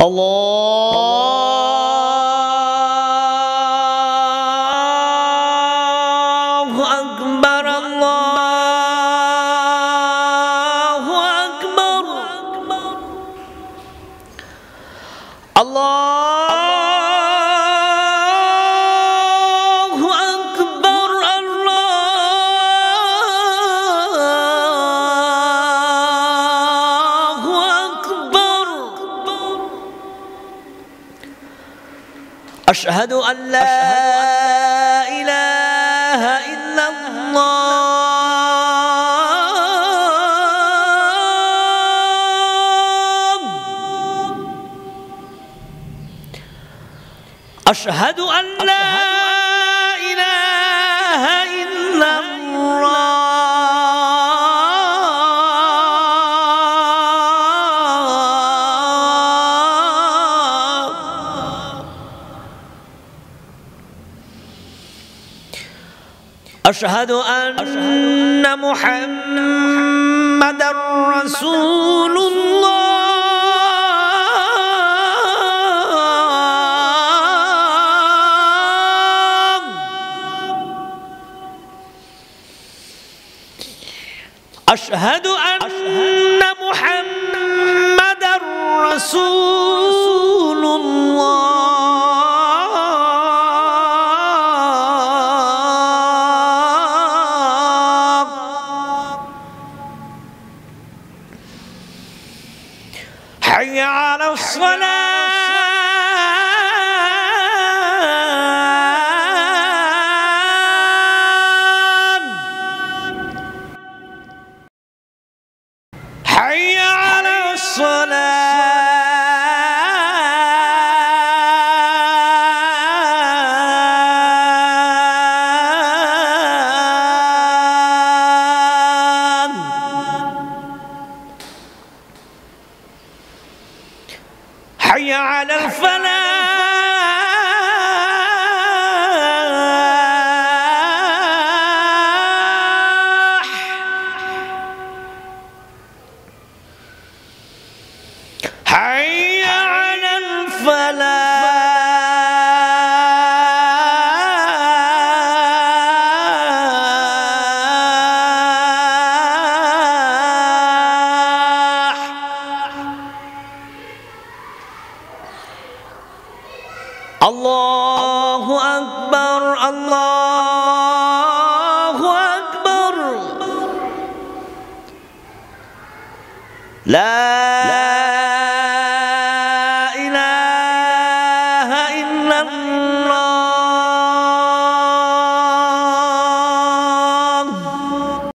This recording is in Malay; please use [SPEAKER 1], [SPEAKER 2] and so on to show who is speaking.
[SPEAKER 1] Allahu Akbar, Allahu Akbar, Allahu Akbar, Allahu Akbar. Asyhadu an la ilaha illallah. Asyhadu an la ilaha illallah. Asyhadu anna Muhammadar Rasulullah. Asyhadu anna Muhammadar Rasulullah. Hayya 'alas shalah. حي على الصلاة. حي على الفلاح. حي على الفلاح. الله أكبر، الله أكبر. لا